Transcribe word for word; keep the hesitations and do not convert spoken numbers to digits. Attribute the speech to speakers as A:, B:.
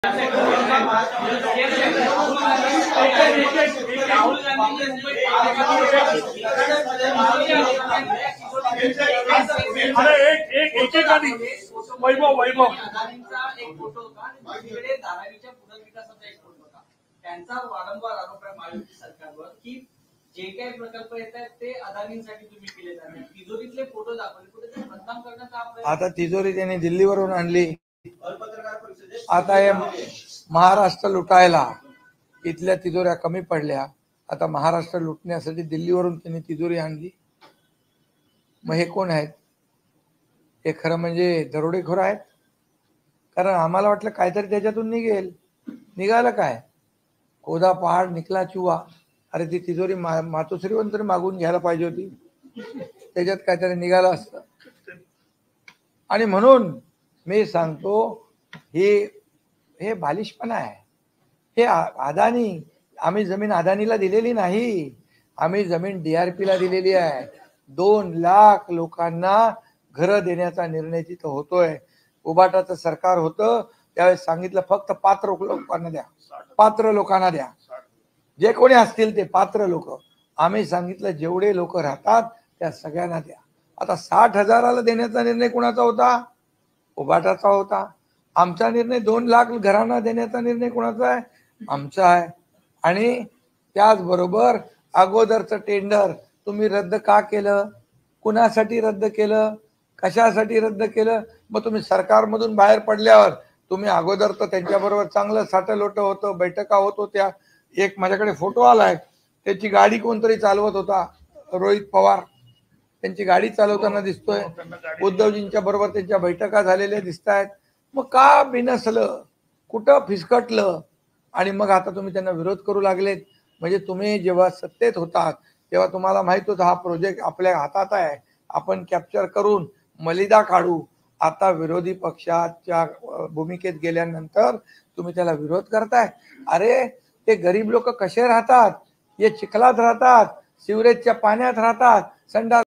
A: अरे एक एक एक एक आधी वैभव वैभव एक फोटो होता आणि तिकडे धारावीच्या पुनर्विकासाचा एक फोटो होता. त्यांचा वारंवार आरोप आहे महायुती सरकारवर की जे काही प्रकल्प येत आहेत ते अदानींसाठी तुम्ही केले जातात. तिजोरीतले फोटो दाखवले कुठे बदनाम करण्याचा.
B: आता तिजोरी त्यांनी दिल्लीवरून आणली. आता हे महाराष्ट्र लुटायला इथल्या तिजोऱ्या कमी पडल्या. आता महाराष्ट्र लुटण्यासाठी दिल्लीवरून त्यांनी तिजोरी आणली. मग हे कोण आहेत? हे खरं म्हणजे दरोडेखोर आहेत. कारण आम्हाला वाटलं काहीतरी त्याच्यातून निघेल. निघालं काय? कोदा पहाड निकला चुवा. अरे ती तिजोरी मा मातोश्रीवरून तरी मागून घ्यायला पाहिजे होती. त्याच्यात काहीतरी निघालं असतं. आणि म्हणून मी सांगतो हे हे बालिशपणा आहे. हे अदानी, आम्ही जमीन अदानीला दिलेली नाही. आम्ही जमीन डीआरपी ला दिलेली आहे. दोन लाख लोकांना घरं देण्याचा निर्णय तिथं होतोय. उबाटाचं सरकार होतं त्यावेळेस सांगितलं फक्त पात्र लोकांना द्या, पात्र लोकांना द्या, जे कोणी असतील ते पात्र लोक. आम्ही सांगितलं जेवढे लोक राहतात त्या सगळ्यांना द्या. आता साठ हजाराला देण्याचा निर्णय कोणाचा होता? उबाटाचा होता. आमचा निर्णय दोन लाख घरांना देण्याचा निर्णय कोणाचा आहे? आमचा आहे. आणि त्याचबरोबर अगोदरचं टेंडर तुम्ही रद्द का केलं? कुणासाठी रद्द केलं? कशासाठी रद्द केलं? मग तुम्ही सरकारमधून बाहेर पडल्यावर तुम्ही अगोदर तर त्यांच्याबरोबर चांगलं साठलोट होतं, बैठका होत होत्या. एक माझ्याकडे फोटो आलाय, त्याची गाडी कोणतरी चालवत होता, रोहित पवार त्यांची गाडी चालवताना दिसतोय. उद्धवजींच्या बरोबर त्यांच्या बैठका झालेल्या दिसत आहेत. मग का बिनसलं? कुठं फिसकटलं? आणि मग आता तुम्ही त्यांना विरोध करू लागलेत. म्हणजे तुम्ही जेव्हा सत्तेत होतात तेव्हा तुम्हाला माहित होतं हा प्रोजेक्ट आपल्या हातात आहे, आपण कॅप्चर करून मलिदा काढू. आता विरोधी पक्षाच्या भूमिकेत गेल्यानंतर तुम्ही त्याला विरोध करताय. अरे ते गरीब लोक कसे राहतात? हे चिखलात राहतात, सिवरेजच्या पाण्यात राहतात, संडास